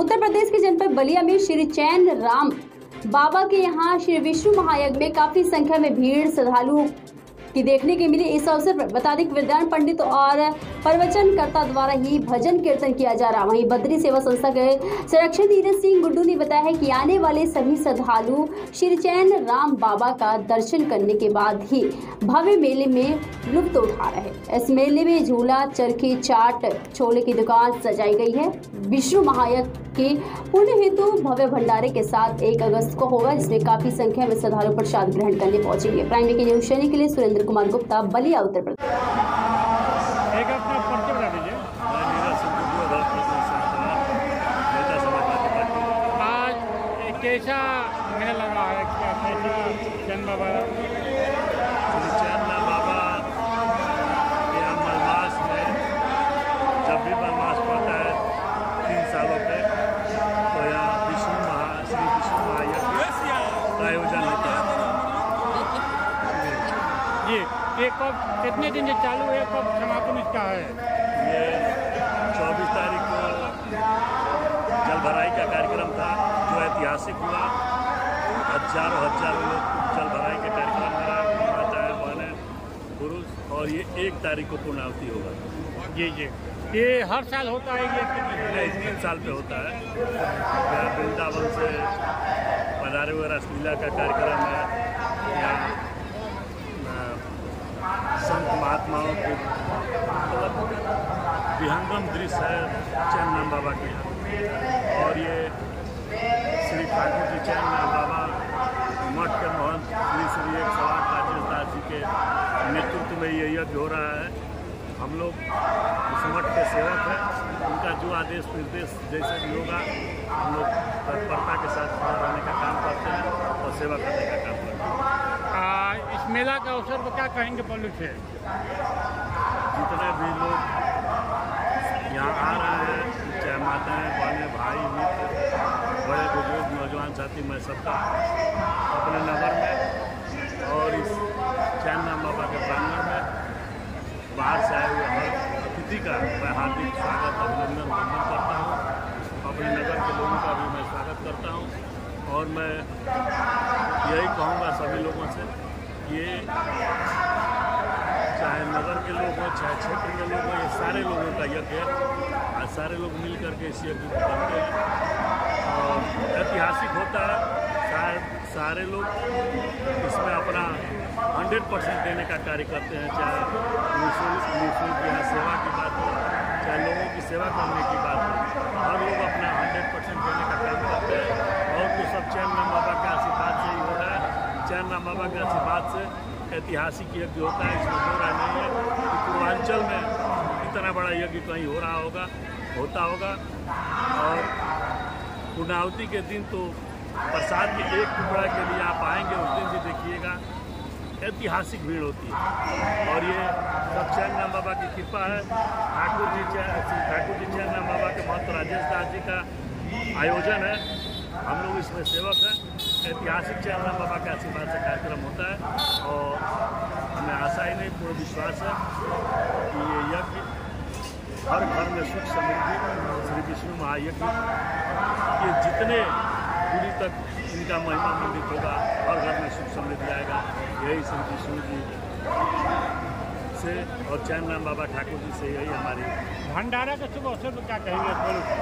उत्तर प्रदेश के जनपद बलिया में श्री चैन राम बाबा के यहाँ श्री विष्णु महायज्ञ में काफी संख्या में भीड़ श्रद्धालुओं की देखने के मिली। इस अवसर पर बता दें कि विद्वान पंडित और प्रवचनकर्ता द्वारा ही भजन कीर्तन किया जा रहा। वहीं बद्री सेवा संस्था के संरक्षक धीरज सिंह गुड्डू ने बताया है कि आने वाले सभी श्रद्धालु श्री चैन राम बाबा का दर्शन करने के बाद ही भव्य मेले में लुत्फ उठा रहे हैं। इस मेले में झूला, चरखी, चाट, छोले की दुकान सजाई गई है। विष्णु महायज्ञ के पुण्य हेतु भव्य भंडारे के साथ 1 अगस्त को होगा, जिसमें काफी संख्या में श्रद्धालु प्रसाद ग्रहण करने पहुंचेंगे। प्राइम की न्यूज चैनल के लिए सुरेंद्र कुमार गुप्ता, बलिया, उत्तर प्रदेश। आज कैसा मेला लग रहा है, क्या कैसा चैन बाबा यहाँ मलमास में जब भी मलमास पड़ता है 3 सालों पे, तो यहाँ श्री विष्णु महायज्ञ का आयोजन होता है। ये कब, कितने दिन से चालू है, कब समापन इसका है? ये 24 तारीख को जल भराई का कार्यक्रम था, जो ऐतिहासिक हुआ। हजारों लोग जल भराई के कार्यक्रम में माताएं, बहनें, पुरुष, और ये 1 तारीख को पूर्णाहुति होगा। ये हर साल होता है? ये 3 साल पे होता है। वृंदावन से पधारे हुए रासलीला का कार्यक्रम है। यहाँ संत महात्माओं के विहंगम दृश्य है चैन राम बाबा के यहाँ। और ये श्री ठाकुर जी चैन राम बाबा मठ के महंत श्री 108 राजेश दास जी के नेतृत्व में ये यज्ञ हो रहा है। हम लोग इस मठ के सेवक हैं, उनका जो आदेश निर्देश जैसे भी होगा हम लोग तत्परता के साथ खड़ा रहने का काम करते हैं और सेवा करने का काम करते हैं। इस मेला का अवसर पर क्या कहेंगे पब्लिक से? जितने भी लोग यहाँ आ रहे हैं, चाहे माताएं, बहनें, भाई, मित्र, बड़े बुजुर्ग, नौजवान साथी, मैं सबका अपने नगर में और इस चैन राम बाबा के प्रांगण में बाहर से आए हुए हर अतिथि का मैं हार्दिक स्वागत, अभिनंदन, वंदन करता हूँ। अपने नगर के लोगों का भी मैं स्वागत करता हूँ। और मैं यही कहूँगा सभी लोगों से, ये चाहे नगर के लोग हों, चाहे क्षेत्र के लोग हों, ये सारे लोगों का यज्ञ है। आज सारे लोग मिल करके इस यज्ञ को करते हैं और ऐतिहासिक होता है। सारे लोग इसमें अपना 100% देने का कार्य करते हैं। चाहे निःशुल्क यहाँ सेवा की बात हो, चाहे लोगों की सेवा करने की बात हो, हर लोग अपना 100% देने का काम करते हैं। और तो सब चैन राम बाबा के आशीर्वाद से ही हो रहा है। चैन राम बाबा के आशीर्वाद से ऐतिहासिक यज्ञ होता है, इसमें हो रहा नहीं है कि पूर्वांचल में इतना बड़ा यज्ञ कहीं हो रहा होगा, होता होगा। और पूर्णाहुति के दिन तो प्रसाद के 1 टुकड़ा के लिए आप आएंगे, उस दिन भी देखिएगा ऐतिहासिक भीड़ होती है। और ये सब चैन राम बाबा की कृपा है। ठाकुर जी चैन राम बाबा के महंत राजेश दास जी का आयोजन है। हम लोग इसमें सेवक हैं। ऐतिहासिक चैन राम बाबा के आशीर्वाद से कार्यक्रम होता है और हमें आशा ही नहीं, पूरा विश्वास है कि ये यज्ञ हर घर में सुख समृद्धि, श्री विष्णु महायज्ञ ये जितने दूरी तक इनका महिमा मंडित होगा, हर घर में सुख समृद्धि आएगा। यही श्री विष्णु जी से और चैन राम बाबा ठाकुर जी से यही हमारी। भंडारा के शुभ अवसर पर क्या कहेंगे?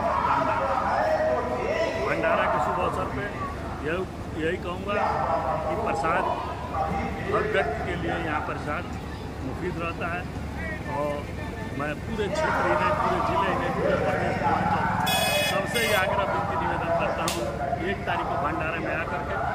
भंडारा के शुभ अवसर पर यही कहूँगा कि प्रसाद हर व्यक्ति के लिए यहाँ प्रसाद मुफीद रहता है। और मैं पूरे क्षेत्र ही नहीं, पूरे जिले ही नहीं, पूरे प्रदेश सबसे ही आग्रह विनती निवेदन करता हूँ, 1 तारीख को भंडारे में आकर के